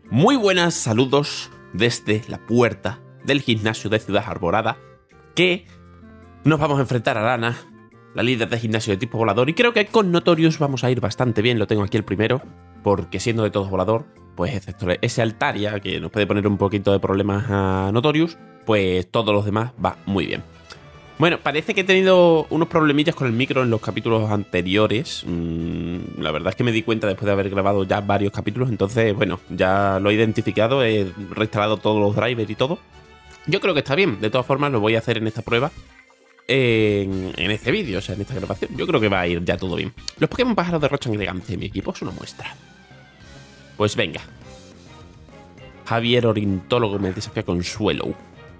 Muy buenas, saludos desde la puerta del gimnasio de Ciudad Arborada, que nos vamos a enfrentar a Lana, la líder de gimnasio de tipo volador, y creo que con Notorious vamos a ir bastante bien. Lo tengo aquí el primero, porque siendo de todos volador, pues excepto ese Altaria, que nos puede poner un poquito de problemas a Notorious, pues todos los demás va muy bien. Bueno, parece que he tenido unos problemillas con el micro en los capítulos anteriores. La verdad es que me di cuenta después de haber grabado ya varios capítulos. Entonces, bueno, ya lo he identificado, he reinstalado todos los drivers y todo. Yo creo que está bien. De todas formas, lo voy a hacer en esta prueba, en este vídeo, o sea, en esta grabación. Yo creo que va a ir ya todo bien. Los Pokémon pájaros derrochan elegancia en mi equipo, es una muestra. Pues venga. Javier Ornitólogo me desafía con Swellow.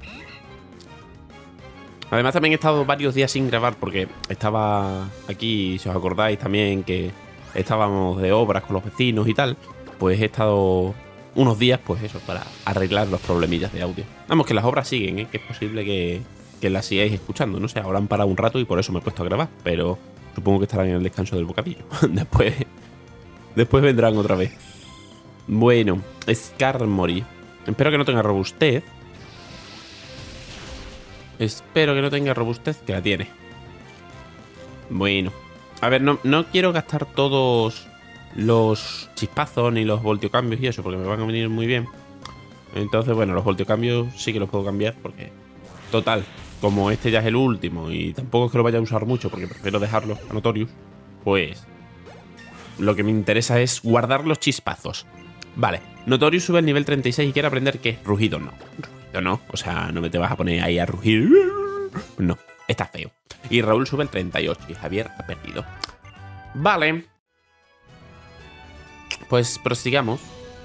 Además también he estado varios días sin grabar porque estaba aquí, si os acordáis también que estábamos de obras con los vecinos y tal, pues he estado unos días, pues eso, para arreglar los problemillas de audio. Vamos, que las obras siguen, ¿eh? Que es posible que las sigáis escuchando, no sé, ahora han parado un rato y por eso me he puesto a grabar, pero supongo que estarán en el descanso del bocadillo. Después vendrán otra vez. Bueno, Skarmory. Espero que no tenga robustez. Espero que no tenga robustez, que la tiene. Bueno. A ver, no quiero gastar todos los chispazos ni los voltiocambios y eso, porque me van a venir muy bien. Entonces, bueno, los voltiocambios sí que los puedo cambiar, porque... Total, como este ya es el último y tampoco es que lo vaya a usar mucho, porque prefiero dejarlo a Notorious, pues... Lo que me interesa es guardar los chispazos. Vale, Notorious sube al nivel 36 y quiere aprender qué es rugido, no. No, o sea, no me te vas a poner ahí a rugir. No, está feo. Y Raúl sube el 38 y Javier ha perdido. Vale. Pues prosigamos.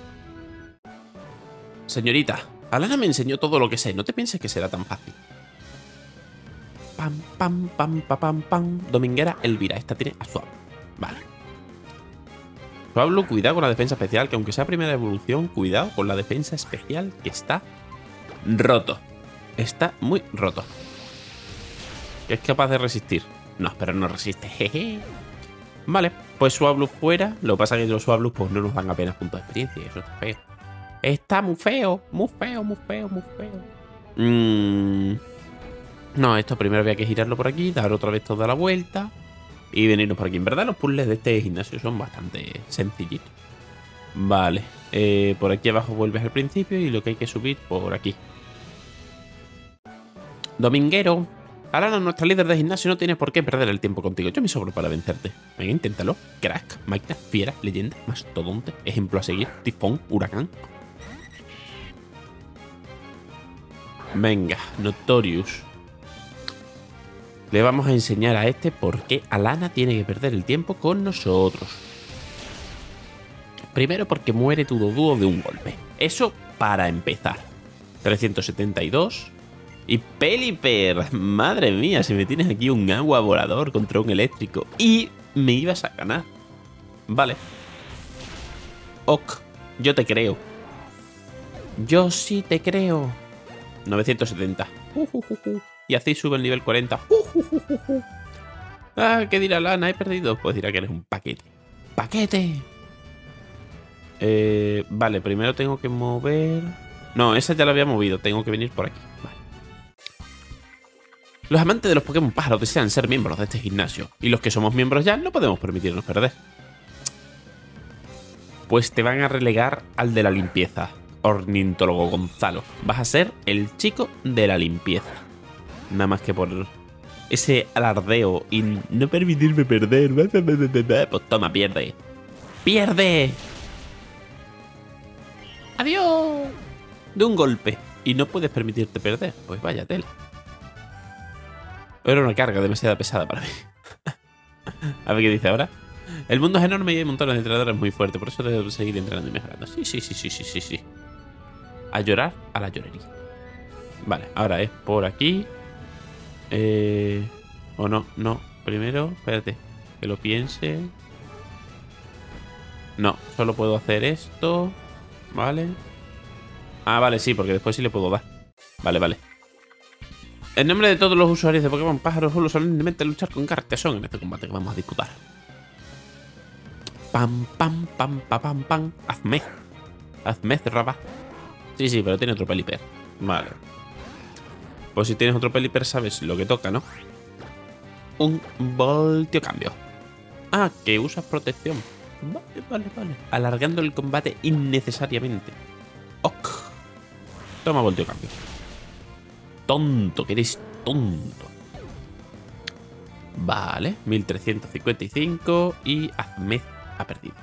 Señorita, Alana me enseñó todo lo que sé. No te pienses que será tan fácil. Pam, pam, pam, pam, pam, pam. Dominguera Elvira. Esta tiene a Swablu. Vale. Swablu, cuidado con la defensa especial, que aunque sea primera evolución, cuidado con la defensa especial que está... roto. Está muy roto. ¿Que es capaz de resistir? No, pero no resiste. Jeje. Vale, pues Swablu fuera. Lo que pasa es que los Swablu pues no nos dan apenas puntos de experiencia. Eso está feo. Está muy feo. Muy feo, muy feo, muy feo. No, esto primero había que girarlo por aquí, dar otra vez toda la vuelta y venirnos por aquí. En verdad los puzzles de este gimnasio son bastante sencillitos. Vale. Por aquí abajo vuelves al principio y lo que hay que subir por aquí. Dominguero. Alana, nuestra líder de gimnasio, no tienes por qué perder el tiempo contigo. Yo me sobro para vencerte. Venga, inténtalo. Crack, máquina, fiera, leyenda, mastodonte, ejemplo a seguir, tifón, huracán. Venga, Notorious. Le vamos a enseñar a este por qué Alana tiene que perder el tiempo con nosotros. Primero porque muere tu Doduo de un golpe. Eso para empezar. 372. Y Pelipper. Madre mía, si me tienes aquí un agua volador contra un eléctrico. Y me ibas a ganar. Vale. Ok. Yo te creo. Yo sí te creo. 970. Y así sube el nivel 40. Ah, ¿qué dirá Lana? He perdido. Pues dirá que eres un paquete. ¡Paquete! Vale, primero tengo que mover... No, esa ya la había movido. Tengo que venir por aquí. Vale. Los amantes de los Pokémon pájaros desean ser miembros de este gimnasio. Y los que somos miembros ya no podemos permitirnos perder. Pues te van a relegar al de la limpieza, Ornitólogo Gonzalo. Vas a ser el chico de la limpieza. Nada más que por ese alardeo y no permitirme perder. Pues toma, pierde. ¡Pierde! ¡Adiós! De un golpe. Y no puedes permitirte perder. Pues vaya tela. Era una carga demasiado pesada para mí. A ver qué dice ahora. El mundo es enorme y hay montones de entrenadores muy fuertes. Por eso debo seguir entrenando y mejorando. Sí. A llorar a la llorería. Vale, ahora es por aquí. O no. Primero, espérate. Que lo piense. No, solo puedo hacer esto. Vale. Ah, vale, sí, porque después sí le puedo dar. Vale. En nombre de todos los usuarios de Pokémon pájaros, juro solemnemente luchar con Cartesón en este combate que vamos a disputar. Pam. Hazme. Azmezraba. Sí, sí, pero tiene otro Pelipper. Vale. Pues si tienes otro Pelipper sabes lo que toca, ¿no? Un voltio cambio. Ah, que usas protección. Vale. Alargando el combate innecesariamente. Ok. Toma voltio cambio. Tonto, que eres tonto. Vale, 1355 y Azmez ha perdido.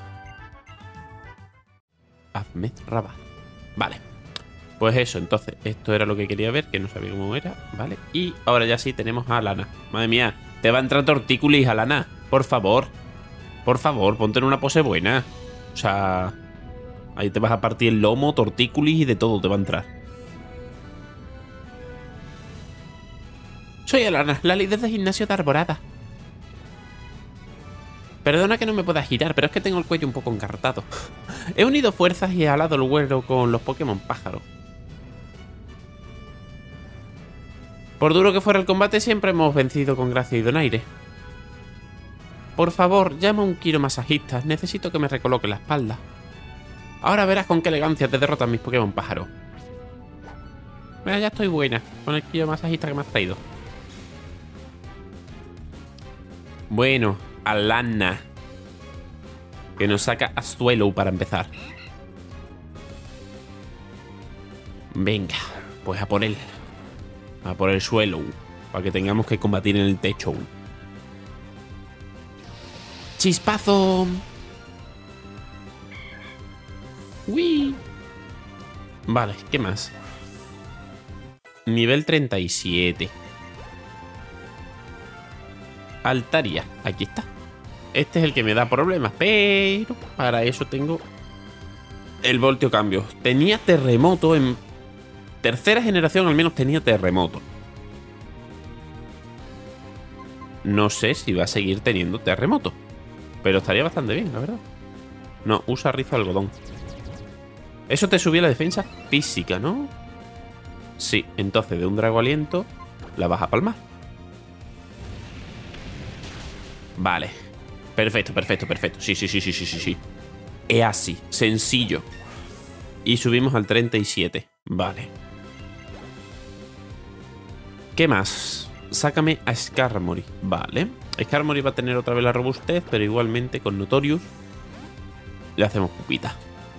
Azmezraba. Vale. Pues eso, entonces, esto era lo que quería ver, que no sabía cómo era, ¿vale? Y ahora ya sí tenemos a Alana. Madre mía, te va a entrar Tortícolis, Alana. Por favor, ponte en una pose buena. O sea, ahí te vas a partir el lomo, Tortícolis y de todo te va a entrar. Soy Alana, la líder de gimnasio de Arborada. Perdona que no me pueda girar, pero es que tengo el cuello un poco encartado. He unido fuerzas y he alado el vuelo con los Pokémon pájaro. Por duro que fuera el combate, siempre hemos vencido con gracia y donaire. Por favor, llama a un quiromasajista. Necesito que me recoloque la espalda. Ahora verás con qué elegancia te derrotan mis Pokémon pájaro. Mira, ya estoy buena con el quiromasajista que me has traído. Bueno, Alana. Que nos saca a Swallow para empezar. Venga, pues a por él. A por el suelo. Para que tengamos que combatir en el techo. ¡Chispazo! ¡Uy! Vale, ¿qué más? Nivel 37. Altaria, aquí está. Este es el que me da problemas, pero para eso tengo el voltio cambio. Tenía terremoto en tercera generación, al menos tenía terremoto. No sé si va a seguir teniendo terremoto, pero estaría bastante bien, la verdad. No, usa rizo algodón. Eso te subió la defensa física, ¿no? Sí, entonces de un Drago Aliento la vas a palmar. Vale. Perfecto. Sí. Es así, sencillo. Y subimos al 37. Vale. ¿Qué más? Sácame a Skarmory. Vale. Skarmory va a tener otra vez la robustez, pero igualmente con Notorious le hacemos pupita.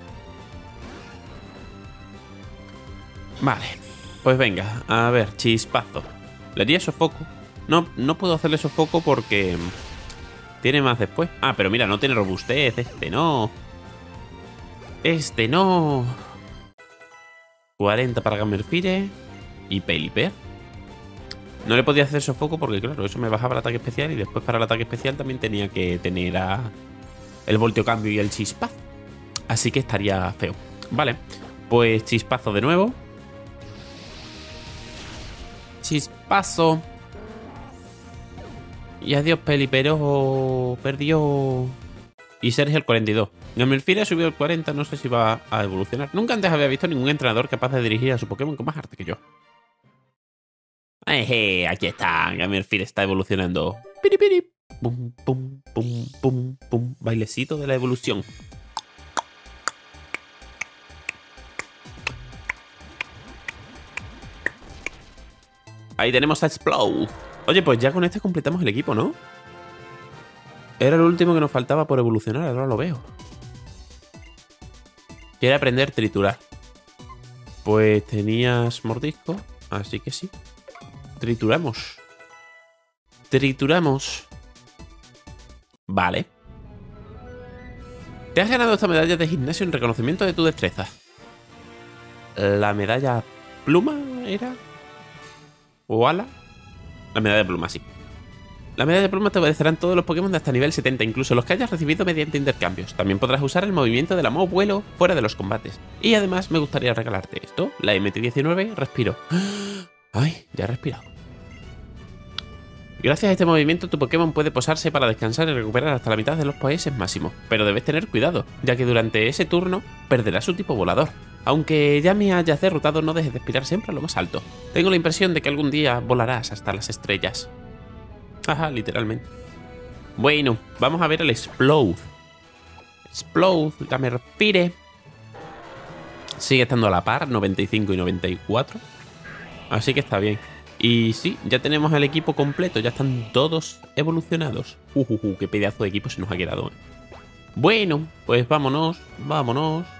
Vale. Pues venga, a ver, chispazo. Le haría sofoco. No puedo hacerle sofoco porque tiene más después. Ah, pero mira, no tiene robustez. Este no. 40 para Gamerfire y Pelipper. No le podía hacer sofoco porque, claro, eso me bajaba el ataque especial y después para el ataque especial también tenía que tener el voltio cambio y el chispazo. Así que estaría feo. Vale, pues chispazo de nuevo. Chispazo. Y adiós, Pelipper. Perdió. Y Sergio el 42. Gamerfire ha subido el 40, no sé si va a evolucionar. Nunca antes había visto ningún entrenador capaz de dirigir a su Pokémon con más arte que yo. Aquí está. Gamerfire está evolucionando. Piripiri. Pum, pum, pum, pum, pum. Bailecito de la evolución. Ahí tenemos a Explode. Oye, pues ya con este completamos el equipo, ¿no? Era el último que nos faltaba por evolucionar, ahora lo veo. Quiere aprender triturar. Pues tenías mordisco, así que sí. Trituramos. Vale. Te has ganado esta medalla de gimnasio en reconocimiento de tu destreza. ¿La medalla pluma era? ¿O ala? La medalla de pluma, sí. La medalla de pluma te obedecerán todos los Pokémon de hasta nivel 70, incluso los que hayas recibido mediante intercambios. También podrás usar el movimiento del Amo Vuelo fuera de los combates. Y además me gustaría regalarte esto, la MT-19 Respiro. Ay, ya he respirado. Gracias a este movimiento tu Pokémon puede posarse para descansar y recuperar hasta la mitad de los PS máximos. Pero debes tener cuidado, ya que durante ese turno perderá su tipo volador. Aunque ya me hayas derrotado, no dejes de aspirar siempre a lo más alto. Tengo la impresión de que algún día volarás hasta las estrellas. Ajá, literalmente. Bueno, vamos a ver el Explode. Explode, Gamerfire. Sigue estando a la par, 95 y 94. Así que está bien. Y sí, ya tenemos el equipo completo, ya están todos evolucionados. Qué pedazo de equipo se nos ha quedado. Bueno, pues vámonos, vámonos.